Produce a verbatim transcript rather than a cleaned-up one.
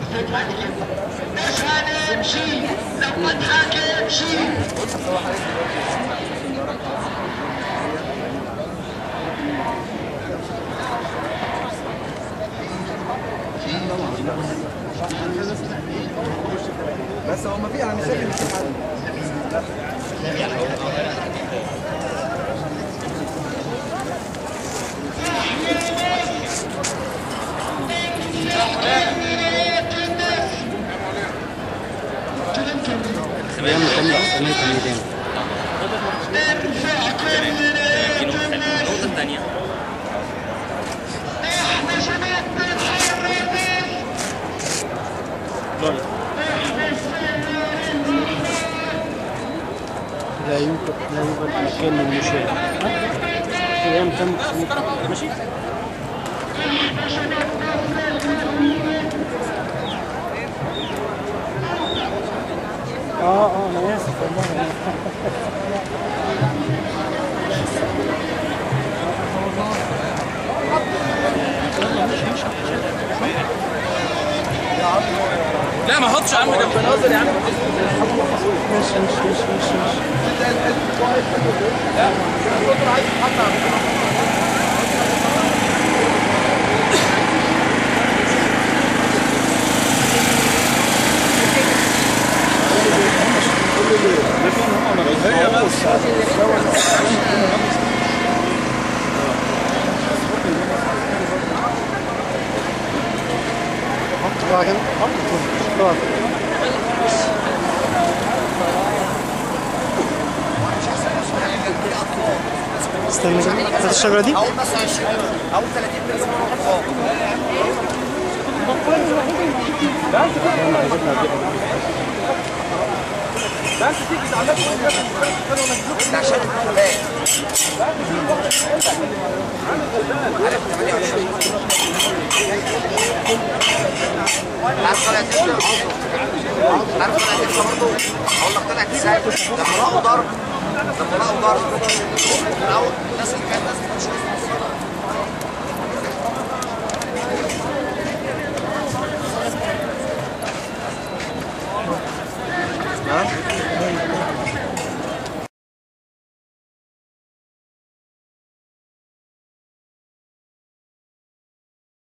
مش هنمشي لو ما اتحاكمش. بس هو ما في انا مش شايف ان في حد. خلينا نكمل أحسن كلمتين. النقطة الثانية. احنا شباب بنحرر لا يمكن لا يمكن مكان للمشاهد. أيام تم ماشي؟ اه اه انا اسف والله. لا ما احطش يا عم، ده بنهزر يا عم. ماشي ماشي ماشي ماشي ماشي. لا القطر عايز يتحط على استنى كده، خد الشجرة دي؟ اول بس عشرين اول ثلاثين بس فوق. بس تيجي تعمل ده عشان الشباب. عارف ثمانية وعشرين عارف طلعت امتى؟ عارف طلعت امتى برضه؟ اقول لك طلعت ازاي؟ لما لقوا ضرب لما لقوا ضرب الناس اللي كانت ناس